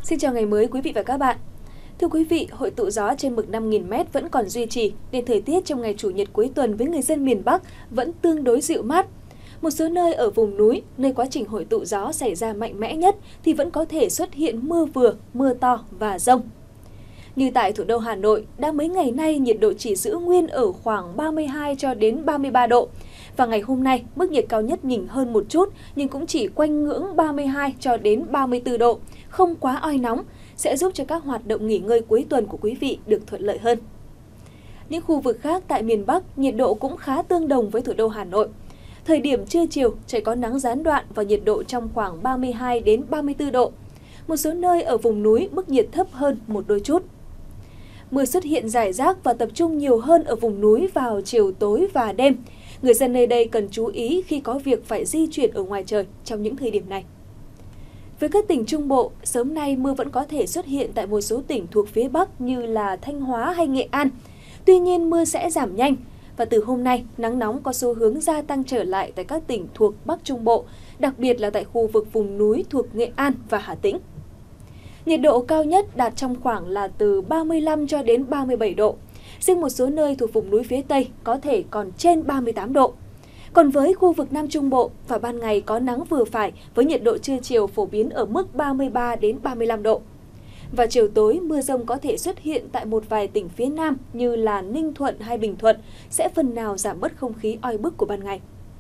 Xin chào ngày mới quý vị và các bạn. Thưa quý vị, hội tụ gió trên mực 5.000m vẫn còn duy trì nên thời tiết trong ngày Chủ nhật cuối tuần với người dân miền Bắc vẫn tương đối dịu mát. Một số nơi ở vùng núi, nơi quá trình hội tụ gió xảy ra mạnh mẽ nhất thì vẫn có thể xuất hiện mưa vừa, mưa to và dông. Như tại thủ đô Hà Nội, đã mấy ngày nay nhiệt độ chỉ giữ nguyên ở khoảng 32 cho đến 33 độ. Và ngày hôm nay, mức nhiệt cao nhất nhỉnh hơn một chút nhưng cũng chỉ quanh ngưỡng 32 cho đến 34 độ, không quá oi nóng, sẽ giúp cho các hoạt động nghỉ ngơi cuối tuần của quý vị được thuận lợi hơn. Những khu vực khác tại miền Bắc, nhiệt độ cũng khá tương đồng với thủ đô Hà Nội. Thời điểm trưa chiều, trời có nắng gián đoạn và nhiệt độ trong khoảng 32 đến 34 độ. Một số nơi ở vùng núi mức nhiệt thấp hơn một đôi chút. Mưa xuất hiện rải rác và tập trung nhiều hơn ở vùng núi vào chiều tối và đêm. Người dân nơi đây cần chú ý khi có việc phải di chuyển ở ngoài trời trong những thời điểm này. Với các tỉnh Trung Bộ, sớm nay mưa vẫn có thể xuất hiện tại một số tỉnh thuộc phía Bắc như là Thanh Hóa hay Nghệ An. Tuy nhiên mưa sẽ giảm nhanh và từ hôm nay nắng nóng có xu hướng gia tăng trở lại tại các tỉnh thuộc Bắc Trung Bộ, đặc biệt là tại khu vực vùng núi thuộc Nghệ An và Hà Tĩnh. Nhiệt độ cao nhất đạt trong khoảng là từ 35 cho đến 37 độ. Riêng một số nơi thuộc vùng núi phía Tây có thể còn trên 38 độ. Còn với khu vực Nam Trung Bộ, vào ban ngày có nắng vừa phải với nhiệt độ trưa chiều phổ biến ở mức 33 đến 35 độ. Và chiều tối, mưa dông có thể xuất hiện tại một vài tỉnh phía Nam như là Ninh Thuận hay Bình Thuận, sẽ phần nào giảm bớt không khí oi bức của ban ngày.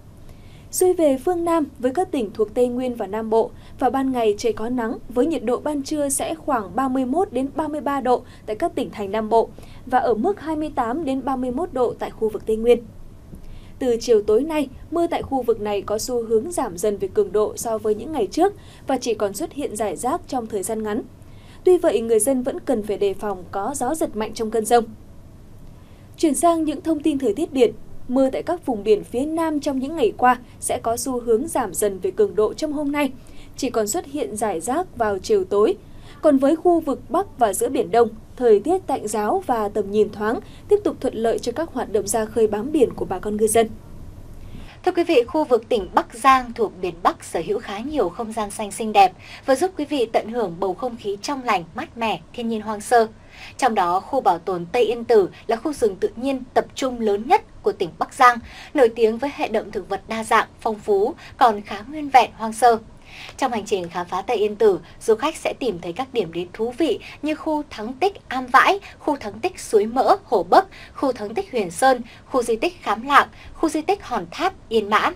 Xuôi về phương Nam với các tỉnh thuộc Tây Nguyên và Nam Bộ, vào ban ngày trời có nắng với nhiệt độ ban trưa sẽ khoảng 31 đến 33 độ tại các tỉnh thành Nam Bộ và ở mức 28 đến 31 độ tại khu vực Tây Nguyên. Từ chiều tối nay, mưa tại khu vực này có xu hướng giảm dần về cường độ so với những ngày trước và chỉ còn xuất hiện rải rác trong thời gian ngắn. Tuy vậy, người dân vẫn cần phải đề phòng có gió giật mạnh trong cơn dông. Chuyển sang những thông tin thời tiết biển. Mưa tại các vùng biển phía Nam trong những ngày qua sẽ có xu hướng giảm dần về cường độ trong hôm nay, chỉ còn xuất hiện rải rác vào chiều tối. Còn với khu vực Bắc và giữa Biển Đông, thời tiết tạnh ráo và tầm nhìn thoáng, tiếp tục thuận lợi cho các hoạt động ra khơi bám biển của bà con ngư dân. Thưa quý vị, khu vực tỉnh Bắc Giang thuộc miền Bắc sở hữu khá nhiều không gian xanh xinh đẹp và giúp quý vị tận hưởng bầu không khí trong lành, mát mẻ, thiên nhiên hoang sơ. Trong đó, khu bảo tồn Tây Yên Tử là khu rừng tự nhiên tập trung lớn nhất của tỉnh Bắc Giang, nổi tiếng với hệ động thực vật đa dạng, phong phú, còn khá nguyên vẹn, hoang sơ. Trong hành trình khám phá Tây Yên Tử, du khách sẽ tìm thấy các điểm đến thú vị như khu thắng tích Am Vãi, khu thắng tích Suối Mỡ, Hồ Bấc, khu thắng tích Huyền Sơn, khu di tích Khám Lạng, khu di tích Hòn Tháp, Yên Mã.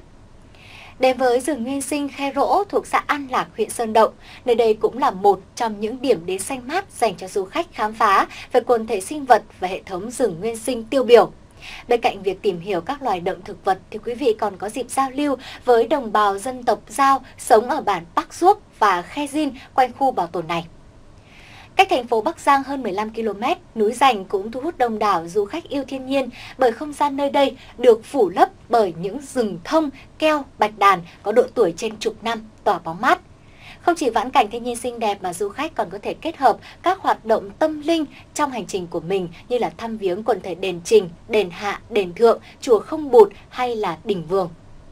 Đến với rừng nguyên sinh Khe Rỗ thuộc xã An Lạc, huyện Sơn Động, nơi đây cũng là một trong những điểm đến xanh mát dành cho du khách khám phá về quần thể sinh vật và hệ thống rừng nguyên sinh tiêu biểu. Bên cạnh việc tìm hiểu các loài động thực vật thì quý vị còn có dịp giao lưu với đồng bào dân tộc Dao sống ở bản Park Duốc và Khe Jin quanh khu bảo tồn này. Cách thành phố Bắc Giang hơn 15 km, núi Giành cũng thu hút đông đảo du khách yêu thiên nhiên bởi không gian nơi đây được phủ lấp bởi những rừng thông, keo, bạch đàn có độ tuổi trên chục năm, tỏa bóng mát. Không chỉ vãn cảnh thiên nhiên xinh đẹp mà du khách còn có thể kết hợp các hoạt động tâm linh trong hành trình của mình như là thăm viếng quần thể đền Trình, đền Hạ, đền Thượng, chùa Không Bụt hay là đỉnh Vường.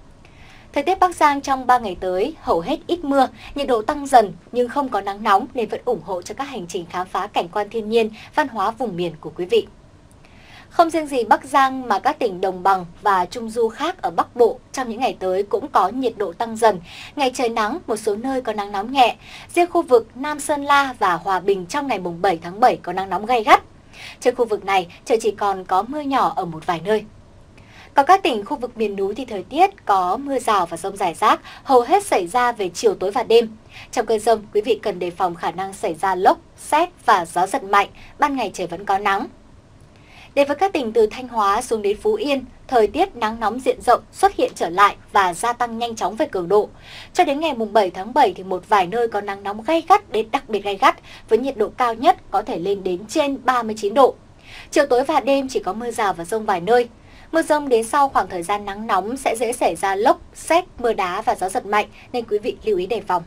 Thời tiết Bắc Giang trong 3 ngày tới hầu hết ít mưa, nhiệt độ tăng dần nhưng không có nắng nóng nên vẫn ủng hộ cho các hành trình khám phá cảnh quan thiên nhiên, văn hóa vùng miền của quý vị. Không riêng gì Bắc Giang mà các tỉnh đồng bằng và trung du khác ở Bắc Bộ trong những ngày tới cũng có nhiệt độ tăng dần. Ngày trời nắng, một số nơi có nắng nóng nhẹ. Riêng khu vực Nam Sơn La và Hòa Bình trong ngày 7 tháng 7 có nắng nóng gay gắt. Trên khu vực này, trời chỉ còn có mưa nhỏ ở một vài nơi. Còn các tỉnh khu vực miền núi thì thời tiết có mưa rào và dông rải rác, hầu hết xảy ra về chiều tối và đêm. Trong cơn dông, quý vị cần đề phòng khả năng xảy ra lốc, sét và gió giật mạnh, ban ngày trời vẫn có nắng. Đến với các tỉnh từ Thanh Hóa xuống đến Phú Yên, thời tiết nắng nóng diện rộng xuất hiện trở lại và gia tăng nhanh chóng về cường độ. Cho đến ngày 7 tháng 7 thì một vài nơi có nắng nóng gay gắt đến đặc biệt gay gắt, với nhiệt độ cao nhất có thể lên đến trên 39 độ. Chiều tối và đêm chỉ có mưa rào và dông vài nơi. Mưa dông đến sau khoảng thời gian nắng nóng sẽ dễ xảy ra lốc, sét, mưa đá và gió giật mạnh nên quý vị lưu ý đề phòng.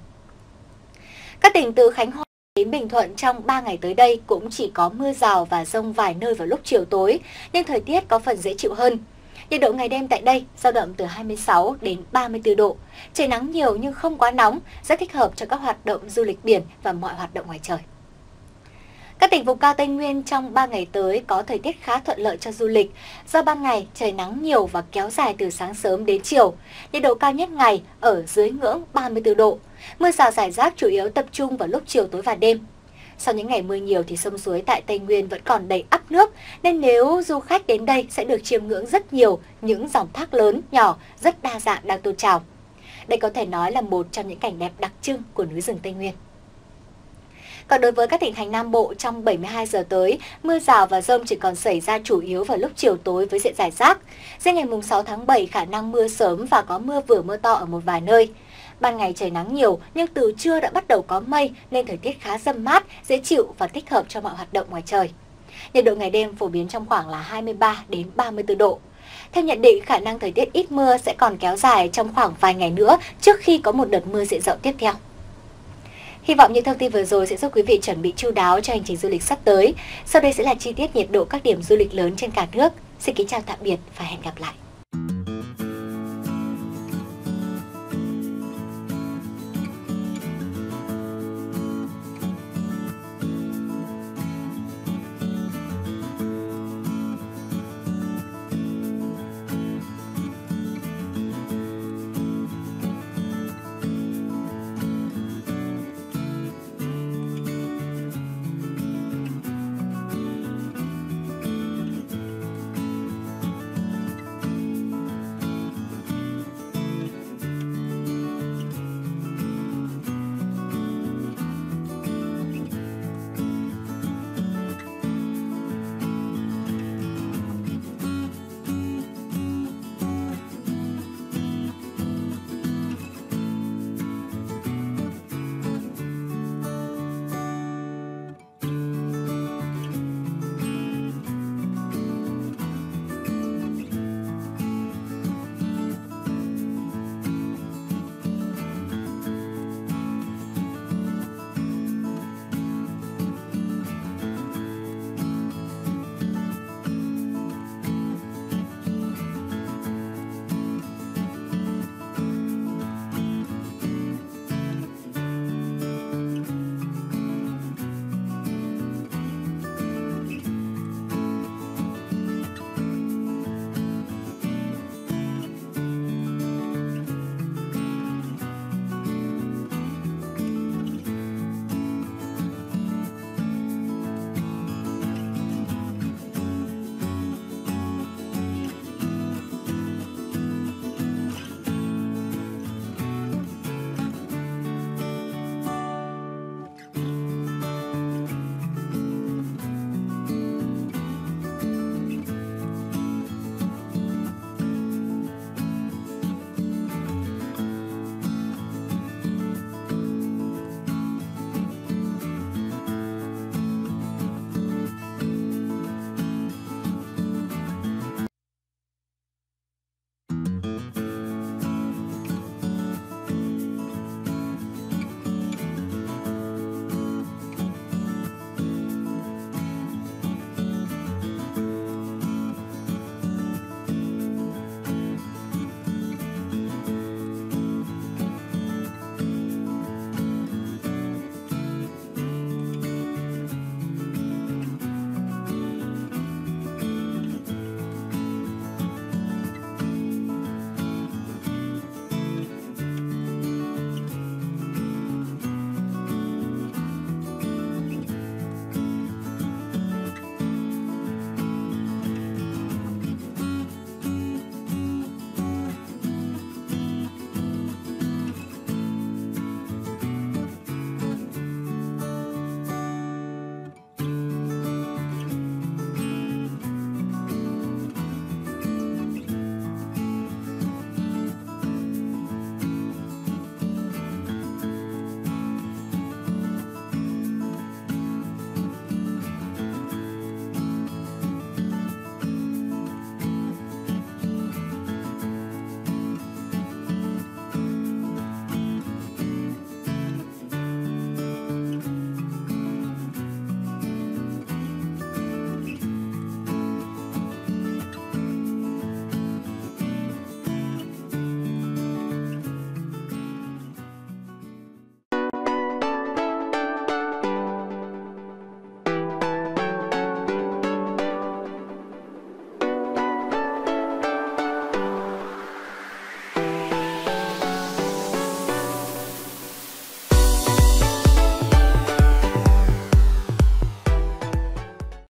Các tỉnh từ Khánh Hòa đến Bình Thuận trong 3 ngày tới đây cũng chỉ có mưa rào và dông vài nơi vào lúc chiều tối, nên thời tiết có phần dễ chịu hơn. Nhiệt độ ngày đêm tại đây dao động từ 26 đến 34 độ. Trời nắng nhiều nhưng không quá nóng, rất thích hợp cho các hoạt động du lịch biển và mọi hoạt động ngoài trời. Các tỉnh vùng cao Tây Nguyên trong 3 ngày tới có thời tiết khá thuận lợi cho du lịch. Do ban ngày trời nắng nhiều và kéo dài từ sáng sớm đến chiều. Nhiệt độ cao nhất ngày ở dưới ngưỡng 34 độ. Mưa rào rải rác chủ yếu tập trung vào lúc chiều tối và đêm. Sau những ngày mưa nhiều thì sông suối tại Tây Nguyên vẫn còn đầy ắp nước, nên nếu du khách đến đây sẽ được chiêm ngưỡng rất nhiều những dòng thác lớn, nhỏ, rất đa dạng đang tuôn trào. Đây có thể nói là một trong những cảnh đẹp đặc trưng của núi rừng Tây Nguyên. Còn đối với các tỉnh thành Nam Bộ, trong 72 giờ tới, mưa rào và dông chỉ còn xảy ra chủ yếu vào lúc chiều tối với diện rải rác. Riêng ngày 6 tháng 7 khả năng mưa sớm và có mưa vừa mưa to ở một vài nơi. Ban ngày trời nắng nhiều nhưng từ trưa đã bắt đầu có mây nên thời tiết khá râm mát, dễ chịu và thích hợp cho mọi hoạt động ngoài trời. Nhiệt độ ngày đêm phổ biến trong khoảng là 23 đến 34 độ. Theo nhận định, khả năng thời tiết ít mưa sẽ còn kéo dài trong khoảng vài ngày nữa trước khi có một đợt mưa diện rộng tiếp theo. Hy vọng những thông tin vừa rồi sẽ giúp quý vị chuẩn bị chu đáo cho hành trình du lịch sắp tới. Sau đây sẽ là chi tiết nhiệt độ các điểm du lịch lớn trên cả nước. Xin kính chào tạm biệt và hẹn gặp lại.